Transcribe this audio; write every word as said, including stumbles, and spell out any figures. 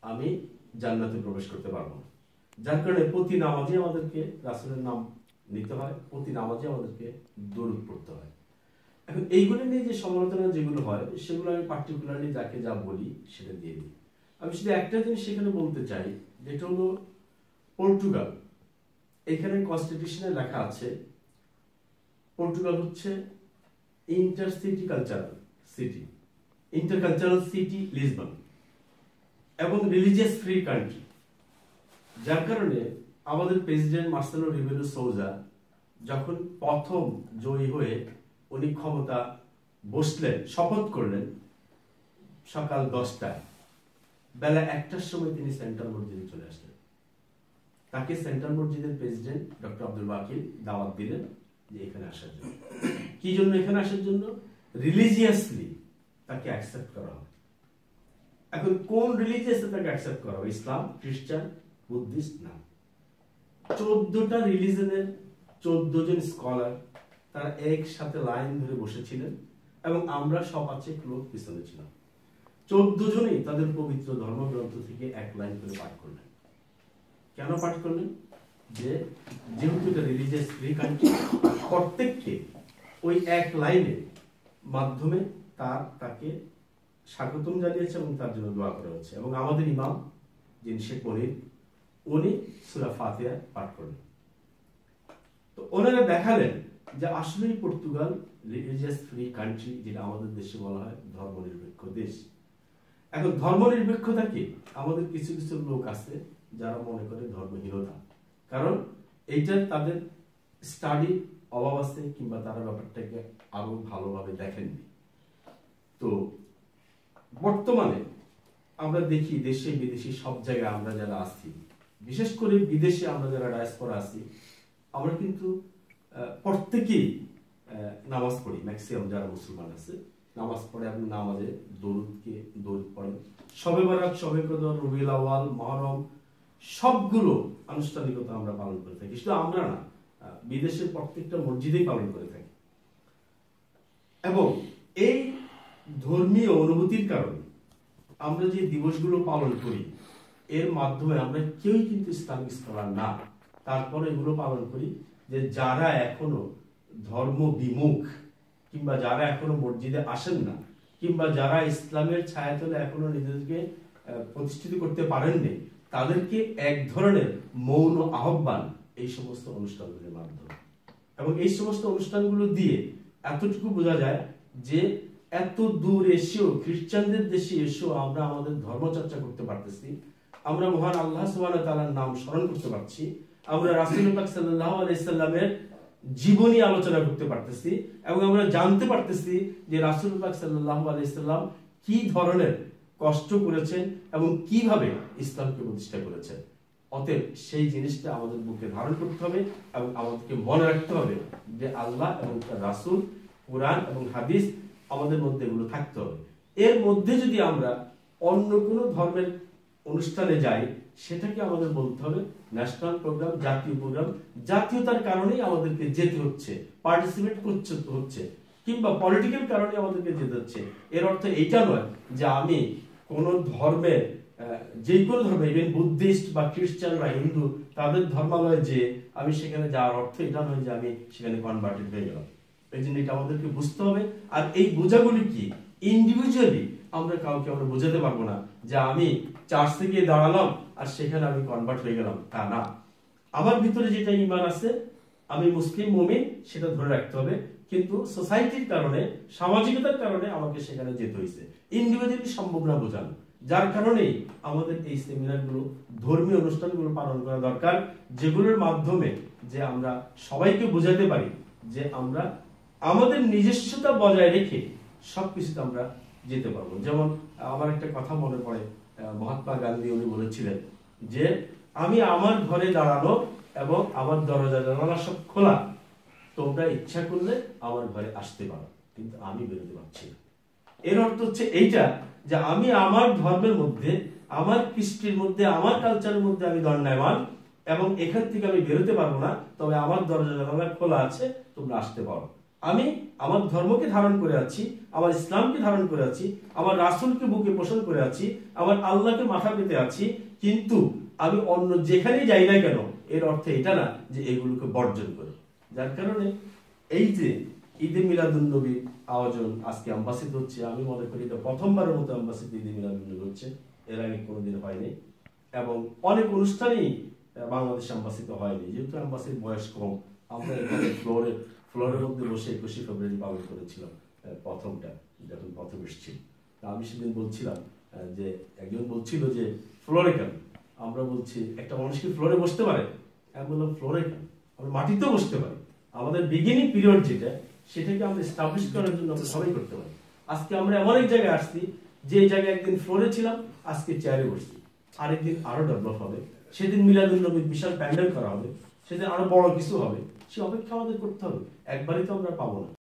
আমি জান্নাতে প্রবেশ করতে পারবো না। যার কারণে প্রতি নামাজে আমাদেরকে রাসূলের নাম নিতে হয়, প্রতি নামাজে আমাদেরকে দরুদ পড়তে হয়। এখন এইগুলো নিয়ে যে সমালোচনা যেগুলো হয় সেগুলো আমি পার্টিকুলারলি যাকে যা বলি সেটা দিয়ে দিই। আমি শুধু একটা জিনিস সেখানে বলতে চাই, যেটা হলো পর্তুগাল। এখানে কনস্টিটিউশনে লেখা আছে পর্তুগাল হচ্ছে intercity cultural city, intercultural city Lisbon, এবং রিলিজিয়াস ফ্রি কান্ট্রি। যার কারণে আমাদের প্রেসিডেন্ট মার্সেলো রিবেলো সোজা যখন প্রথম জয়ী হয়ে উনি ক্ষমতা বসলেন, শপথ করলেন সকাল দশটায়, বেলা একটার সময় তিনি সেন্ট্রাল মসজিদে চলে আসলেন। তাকে সেন্ট্রাল মসজিদের প্রেসিডেন্ট ডক্টর আব্দুল বাকির দাওয়াত দিলেন যে এখানে আসার জন্য। কি জন্য এখানে আসার জন্য? রিলিজিয়াসলি তাকে অ্যাকসেপ্ট করা হবে। এখন কোন রিলিজিয়াসে তাকে অ্যাকসেপ্ট করা হবে? ইসলাম, খ্রিস্টান, বুদ্ধিস্ট না, চোদ্দটা রিলিজনের চোদ্দ জন স্কলার তারা একসাথে লাইন ধরে বসেছিলেন এবং আমরা সপাচেক লোক পিছনে ছিলাম। চোদ্দ জনই তাদের পবিত্র ধর্মগ্রন্থ থেকে এক লাইন করে পাঠ করলেন। কেন পাঠ করলেন? যে যেহেতু এটা রিলিজিয়াস ফ্রি কান্ট্রি, প্রত্যেককে ওই এক লাইনের মাধ্যমে তার তাকে স্বাগতম জানিয়েছে এবং তার জন্য দোয়া করা হচ্ছে। এবং আমাদের ইমাম যিনি শেখ মনির, উনি সূরা ফাতিহা পাঠ করলেন। তো ওনারা দেখালেন যে আসলেই পর্তুগাল রিলিজিয়াস ফ্রি কান্ট্রি, যেটা আমাদের দেশে বলা হয় ধর্মনিরপেক্ষ দেশ। এখন ধর্মনিরপেক্ষতা কি? আমাদের কিছু কিছু লোক আছে যারা মনে করে ধর্মহীনতা, কারণ এইটা তাদের স্টাডি অভাব আছে কিংবা তারা ব্যাপারটাকে আরো ভালোভাবে দেখেননি। তো বর্তমানে আমরা দেখি দেশে বিদেশে সব জায়গায় আমরা যারা আছি, বিশেষ করে বিদেশে আমরা যারা ডায়াসপোরা আছি, আমরা কিন্তু প্রত্যেকেই নামাজ পড়ি। ম্যাক্সিমাম যারা মুসলমান আছে নামাজ পড়ে এবং নামাজে দরুদকে দরুদ পড়ে। শবে বরাত, শবে কদর, রবিউল আউয়াল, মুহররম সবগুলো আনুষ্ঠানিকতা আমরা পালন করে থাকি। শুধু আমরা না, বিদেশের প্রত্যেকটা মসজিদেই পালন করে থাকি। এবং এই ধর্মীয় অনুভূতির কারণে আমরা যে দিবসগুলো পালন করি এর মাধ্যমে আমরা কেউই কিন্তু ইসলামিক স্কলার না, তারপরে এগুলো পালন করি। যে যারা এখনো ধর্ম বিমুখ কিংবা যারা এখনো মসজিদে আসেন না কিংবা যারা ইসলামের ছায়াতলে এখনো নিজেদেরকে প্রতিষ্ঠিত করতে পারেননি, তাদেরকে এক ধরনের মৌন আহ্বান এই সমস্ত অনুষ্ঠানগুলোর মাধ্যমে। এবং এই সমস্ত অনুষ্ঠানগুলো দিয়ে এতটুকু বোঝা যায় যে এত দূর এসেও, খ্রিস্টানদের দেশে এসেও আমরা আমাদের ধর্মচর্চা করতে পারতেছি, আমরা মহান আল্লাহ সুবহানাহু ওয়া তাআলার নাম স্মরণ করতে পারছি, আমরা রাসূল পাক সাল্লাল্লাহু আলাইহি সাল্লামের জীবনী আলোচনা করতে পারতেছি এবং আমরা জানতে পারতেছি যে রাসূল পাক সাল্লাল্লাহু আলাইহি সাল্লাম কি ধরনের কষ্ট করেছেন এবং কিভাবে ইসলামকে প্রতিষ্ঠা করেছেন। অতএব সেই জিনিসটা আমাদের বুকে ধারণ করতে হবে এবং আমাদেরকে মনে রাখতে হবে যে আল্লাহ এবং তার রাসূল, কোরআন এবং হাদিস আমাদের মধ্যে এগুলো থাকতে হবে। এর মধ্যে যদি আমরা অন্য কোনো ধর্মের অনুষ্ঠানে যাই, সেটাকে আমাদের বলতে হবে ন্যাশনাল প্রোগ্রাম, জাতীয় প্রোগ্রাম। জাতীয়তার কারণেই আমাদেরকে যেতে হচ্ছে, পার্টিসিপেট করতে হচ্ছে, কিংবা পলিটিক্যাল কারণে আমাদেরকে যেতে হচ্ছে। এর অর্থ এইটা নয় যে আমি কোন ধর্মের, যে কোনো ধর্মে, ইভেন বুদ্ধিস্ট বা খ্রিস্টান বা হিন্দু, তাদের ধর্মালয়ে যে আমি সেখানে যাওয়ার অর্থ এটা নয় যে আমি সেখানে কনভার্টেড হয়ে গেলাম। এই জন্য এটা আমাদেরকে বুঝতে হবে। আর এই বোঝাগুলি কি ইন্ডিভিজুয়ালি আমরা কাউকে আমরা বোঝাতে পারবো না যে আমি চার্চ থেকে দাঁড়ালাম আর সেখানে আমি কনভার্ট হয়ে গেলাম, তা না। আমার ভিতরে যেটা ঈমান আছে, আমি মুসলিম মুমিন, সেটা ধরে রাখতে হবে। কিন্তু সোসাইটির কারণে, সামাজিকতার কারণে আমাকে সেখানে যেতে হয়েছে, ইন্ডিভিজুয়ালি সম্ভব না বোঝানো। যার কারণেই আমাদের এই সেমিনারগুলো, ধর্মীয় অনুষ্ঠানগুলো পালন করা দরকার, যেগুলোর মাধ্যমে যে আমরা সবাইকে বোঝাতে পারি যে আমরা আমাদের নিজস্বতা বজায় রেখে সবকিছুতে আমরা যেতে পারবো। যেমন আমার একটা কথা মনে পড়ে, মহাত্মা গান্ধী উনি বলেছিলেন যে আমি আমার ঘরে দাঁড়ানো এবং আমার দরজা জানালা সব খোলা, তোমরা ইচ্ছা করলে আমার ঘরে আসতে পারো, কিন্তু আমি বেরোতে পারছি না। এর অর্থ হচ্ছে এইটা যে আমি আমার ধর্মের মধ্যে, আমার কৃষ্টির মধ্যে, আমার কালচারের মধ্যে আমি দণ্ডায়মান এবং এখান থেকে আমি বেরোতে পারবো না, তবে আমার দরজা জানালা খোলা আছে, তোমরা আসতে পারো। আমি আমার ধর্মকে ধারণ করে আছি, আমার ইসলামকে ধারণ করে আছি, আমার রাসূলকে বুকে পোষণ করে আছি, আমার আল্লাহকে মাথা পেতে আছি, কিন্তু আমি অন্য যেখানেই যাই না কেন এর অর্থ এটা না যে এগুলোকে বর্জন করি। যার কারণে এই যে ঈদে মিলাদুন্নবীর আয়োজন আজকে অ্যাম্বাসিতে হচ্ছে, আমি মনে করি এটা প্রথমবারের মতো অ্যাম্বাসিতে ঈদে মিলাদুন্নবী হচ্ছে, এর আগে কোনোদিন হয়নি। এবং অনেক অনুষ্ঠানই বাংলাদেশ অ্যাম্বাসিতে হয়নি, যেহেতু অ্যাম্বাসির বয়স কম। আমরা এখানে ফ্লোরে ফ্লোরের মধ্যে বসে একুশে ফেব্রুয়ারি পালন করেছিলাম প্রথমটা, যখন প্রথম এসেছি। আমি সেদিন বলছিলাম যে একজন বলছিল যে ফ্লোরে কেন, আমরা বলছি একটা মানুষ কি ফ্লোরে বসতে পারে? আমি বললাম ফ্লোরে কেন, আমরা মাটিতেও বসতে পারি। আমাদের বিগিনিং পিরিয়ড যেটা, সেটাকে আমরা এস্টাবলিশ করার জন্য আমরা সবাই করতে পারি। আজকে আমরা এমন এক জায়গায় আসছি, যে জায়গায় একদিন ফ্লোরে ছিলাম আজকে চেয়ারে বসছি, আরেকদিন আরো ডেভেলপ হবে, সেদিন মিলাদুন্নবীর বিশাল প্যান্ডেল করা হবে, সেদিন আরো বড় কিছু হবে। সে অপেক্ষা আমাদের করতে হবে, একবারই তো আমরা পাবো না।